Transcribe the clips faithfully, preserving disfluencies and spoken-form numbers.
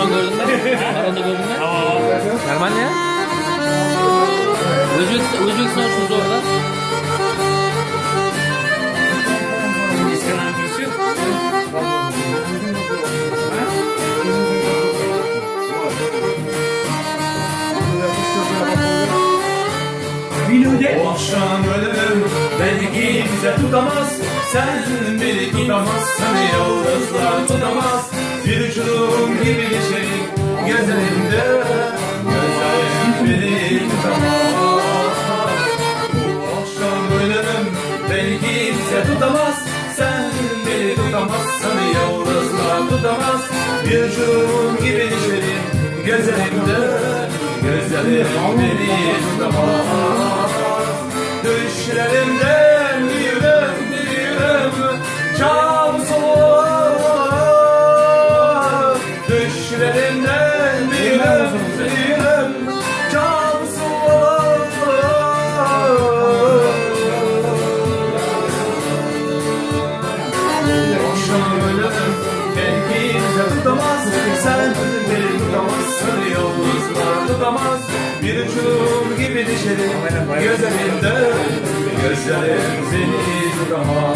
Baron gördün mü? Baron'da gördün mü? Normal ya. Özbekistan, Özbekistan şu zorda. O akşam ölürüm, belki bize tutamaz. Sen beni tutamazsın, yıldızlar tutamaz. Bir uçurum gibi düşerim gözlerimde, gözlerim beni tutamaz. O akşam ölürüm, belki bize tutamaz. Sen beni tutamazsın, yıldızlar tutamaz. Bir uçurum gibi düşerim gözlerimde, gözlerim beni tutamaz. Düşlerimden büyürüm, büyürüm, çam soğuk. Düşlerimden büyürüm, büyürüm, çam soğuk. Akşam ölürüm, belki bize tutamaz. Sen beni tutamazsın, yıldızlar tutamaz. Bir uçurum gibi düşerim gözlerimde, gözlerim seni tutamaz.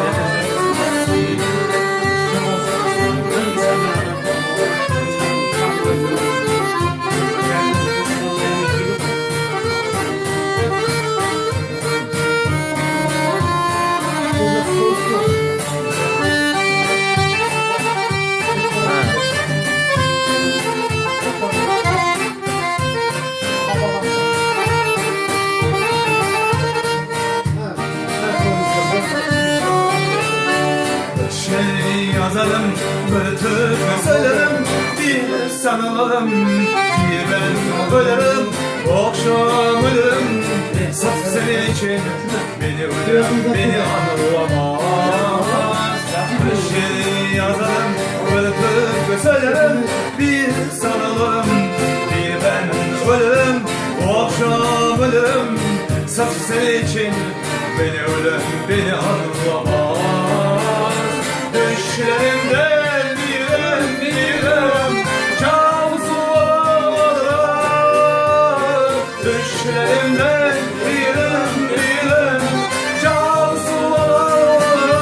Yazarım, bir türkü söylerim, bir sanalım, bir ben ölerim, akşam ölürüm, sırf senin için beni ölürüm, beni anılamaz. Bir şey yazarım, bir türkü söylerim, bir sanalım, bir ben ölerim, akşam ölürüm, sırf senin için beni ölürüm, beni anılamaz. Düşlerimden büyürüm, büyürüm, çam soğuk. Düşlerimden büyürüm, büyürüm, çam soğuk.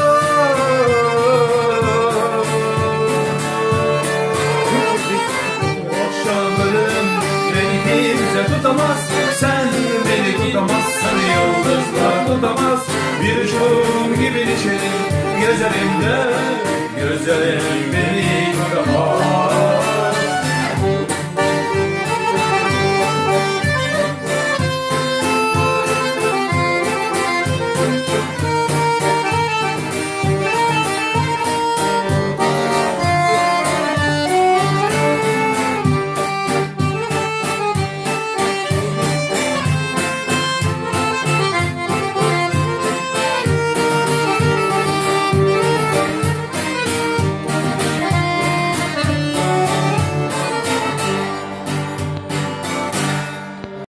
Akşam ölürüm, beni kimse tutamaz. Sen beni tutamazsın, yıldızlar tutamaz. Bir uçurum gibi düşerim gözlerimde, gözlerim